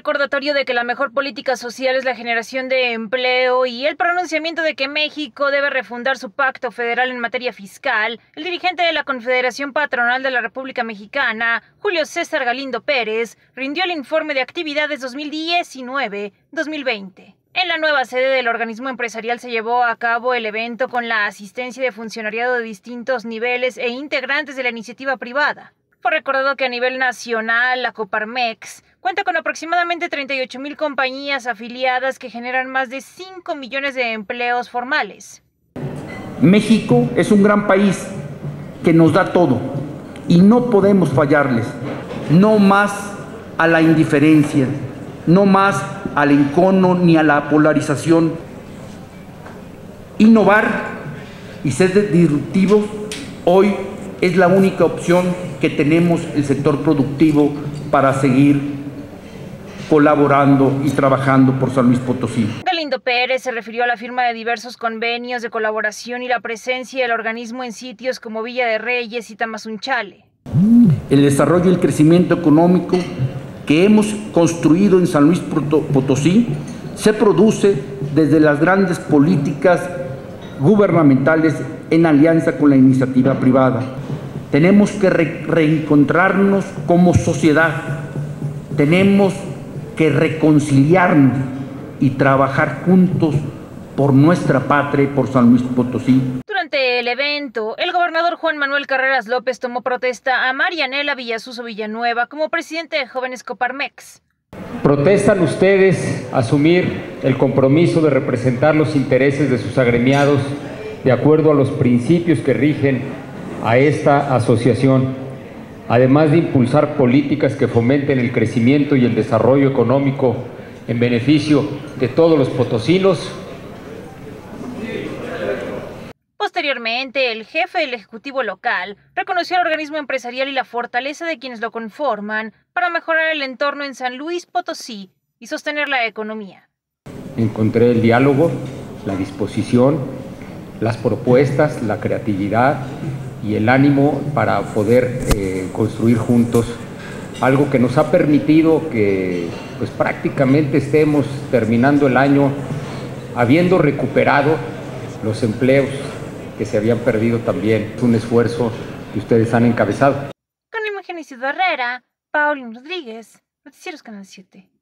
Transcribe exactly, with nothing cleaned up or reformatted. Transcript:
recordatorio de que la mejor política social es la generación de empleo y el pronunciamiento de que México debe refundar su pacto federal en materia fiscal, el dirigente de la Confederación Patronal de la República Mexicana, Julio César Galindo Pérez, rindió el informe de actividades dos mil diecinueve dos mil veinte. En la nueva sede del organismo empresarial se llevó a cabo el evento con la asistencia de funcionariado de distintos niveles e integrantes de la iniciativa privada. Fue recordado que a nivel nacional, la Coparmex cuenta con aproximadamente treinta y ocho mil compañías afiliadas que generan más de cinco millones de empleos formales. México es un gran país que nos da todo y no podemos fallarles. No más a la indiferencia, no más al encono ni a la polarización. Innovar y ser disruptivos hoy es la única opción que tenemos el sector productivo para seguir colaborando y trabajando por San Luis Potosí. Galindo Pérez se refirió a la firma de diversos convenios de colaboración y la presencia del organismo en sitios como Villa de Reyes y Tamazunchale. El desarrollo y el crecimiento económico que hemos construido en San Luis Potosí se produce desde las grandes políticas gubernamentales en alianza con la iniciativa privada. Tenemos que re reencontrarnos como sociedad, tenemos que reconciliarnos y trabajar juntos por nuestra patria y por San Luis Potosí. Durante el evento, el gobernador Juan Manuel Carreras López tomó protesta a Marianela Villasuso Villanueva como presidente de Jóvenes Coparmex. ¿Protestan ustedes asumir el compromiso de representar los intereses de sus agremiados de acuerdo a los principios que rigen a esta asociación, además de impulsar políticas que fomenten el crecimiento y el desarrollo económico en beneficio de todos los potosinos? Posteriormente, el jefe del Ejecutivo local reconoció al organismo empresarial y la fortaleza de quienes lo conforman para mejorar el entorno en San Luis Potosí y sostener la economía. Encontré el diálogo, la disposición, las propuestas, la creatividad y el ánimo para poder eh, construir juntos algo que nos ha permitido que pues, prácticamente estemos terminando el año habiendo recuperado los empleos que se habían perdido también. Es un esfuerzo que ustedes han encabezado. Con imagen Isidro Herrera, Paulín Rodríguez, Noticieros Canal siete.